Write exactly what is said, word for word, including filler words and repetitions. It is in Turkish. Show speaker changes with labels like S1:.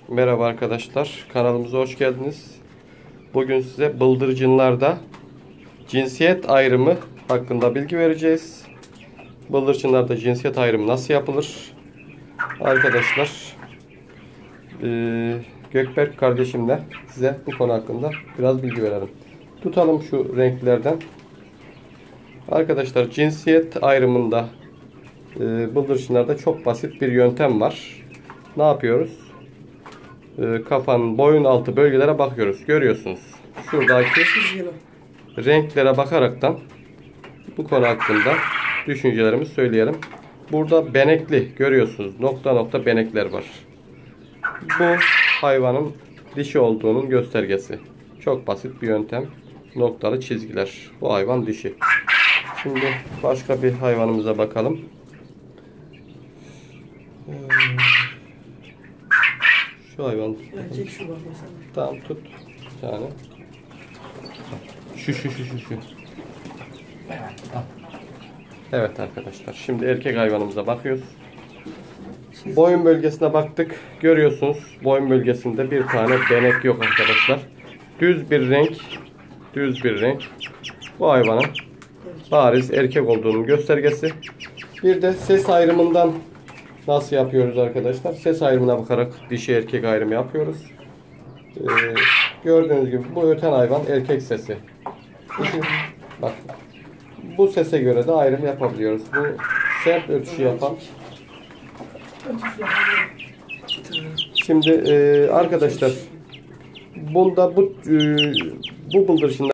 S1: Merhaba arkadaşlar, kanalımıza hoş geldiniz. Bugün size bıldırcınlarda cinsiyet ayrımı hakkında bilgi vereceğiz. Bıldırcınlarda cinsiyet ayrımı nasıl yapılır? Arkadaşlar, e, Gökberk kardeşimle size bu konu hakkında biraz bilgi verelim. Tutalım şu renklerden. Arkadaşlar, cinsiyet ayrımında e, bıldırcınlarda çok basit bir yöntem var. Ne yapıyoruz? Kafanın boyun altı bölgelere bakıyoruz. Görüyorsunuz. Şuradaki renklere bakaraktan bu konu hakkında düşüncelerimizi söyleyelim. Burada benekli görüyorsunuz. Nokta nokta benekler var. Bu hayvanın dişi olduğunun göstergesi. Çok basit bir yöntem. Noktalı çizgiler. Bu hayvan dişi. Şimdi başka bir hayvanımıza bakalım. Şu hayvan.
S2: Erkek şu bak mesela.
S1: Tamam, tut. Yani. Şu şu şu şu şu. Evet arkadaşlar. Şimdi erkek hayvanımıza bakıyoruz. Boyun bölgesine baktık. Görüyorsunuz. Boyun bölgesinde bir tane benek yok arkadaşlar. Düz bir renk. Düz bir renk. Bu hayvanın bariz erkek olduğunun göstergesi. Bir de ses ayrımından nasıl yapıyoruz arkadaşlar? Ses ayrımına bakarak dişi erkek ayrımı yapıyoruz. Ee, gördüğünüz gibi bu öten hayvan erkek sesi. Bak, bu sese göre de ayrım yapabiliyoruz. Bu sert ötüşü yapan. Şimdi e, arkadaşlar, bunda bu e, bu bıldırcınlar